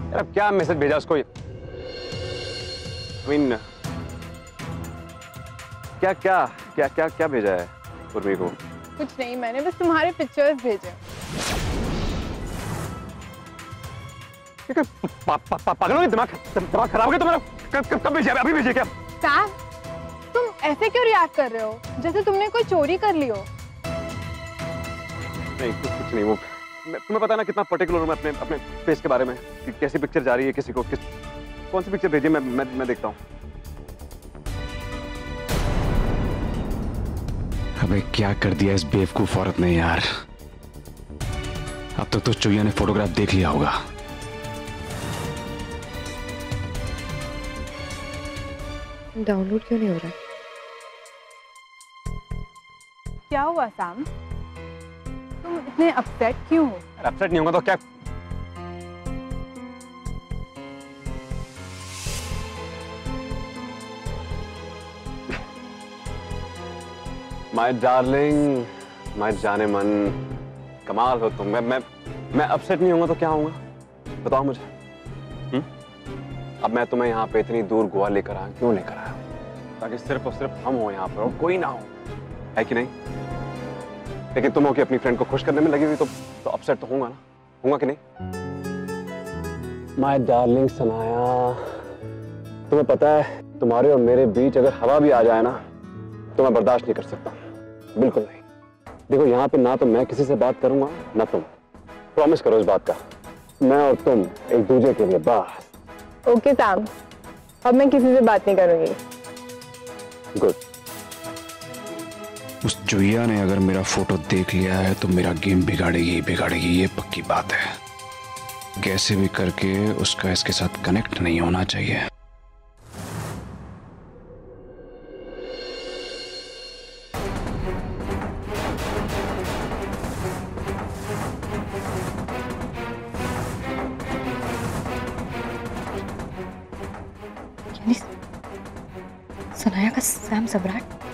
यार अब क्या मैसेज भेजा उसको? क्या क्या क्या क्या क्या भेजा है उर्मी को? कुछ नहीं, मैंने बस तुम्हारे पिक्चर्स भेजे। पागल हो गए? दिमाग खराब हो गया तुम्हारा? कब भेजा? अभी भेजे क्या? सैम, तुम ऐसे क्यों रिएक्ट कर रहे हो जैसे तुमने कोई चोरी कर ली हो? नहीं कुछ नहीं। वो तुम्हें पता है ना कितना पर्टिकुलर हूँ मैं अपने फेस के बारे में कि कैसी पिक्चर जा रही है किसी को, कौन सी पिक्चर भेजी मैं देखता हूँ। अबे क्या कर दिया इस बेवकूफ औरत ने यार। अब तक तो चुईया ने फोटोग्राफ देख लिया होगा। डाउनलोड क्यों नहीं हो रहा है? क्या हुआ सैम? तुम इतने अपसेट क्यों हो? अपसेट नहीं होगा तो क्या? माय डार्लिंग, माय जाने मन, कमाल हो तुम। मैं अपसेट नहीं होऊंगा तो क्या होऊंगा? बताओ मुझे। अब मैं तुम्हें यहाँ पे इतनी दूर गोवा लेकर आया, क्यों लेकर आया? ताकि सिर्फ और सिर्फ हम हो यहाँ पर और कोई ना हो, है कि नहीं? लेकिन तुम हो कि अपनी फ्रेंड को खुश करने में लगी हुई तो अपसेट तो होऊंगा ना, होऊंगा कि नहीं? माय डार्लिंग सनाया, तुम्हें पता है तुम्हारे और मेरे बीच अगर हवा भी आ जाए ना तो मैं बर्दाश्त नहीं कर सकता, बिल्कुल नहीं। देखो यहाँ पे ना तो मैं किसी से बात करूंगा ना तुम। प्रॉमिस करो इस बात का, मैं और तुम एक दूसरे के लिए बस। ओके सैम, अब मैं किसी से बात नहीं करूंगी। गुड। उस जुइया ने अगर मेरा फोटो देख लिया है तो मेरा गेम बिगाड़ेगी, ये पक्की बात है। कैसे भी करके उसका इसके साथ कनेक्ट नहीं होना चाहिए। सनाया का सैम सम्राट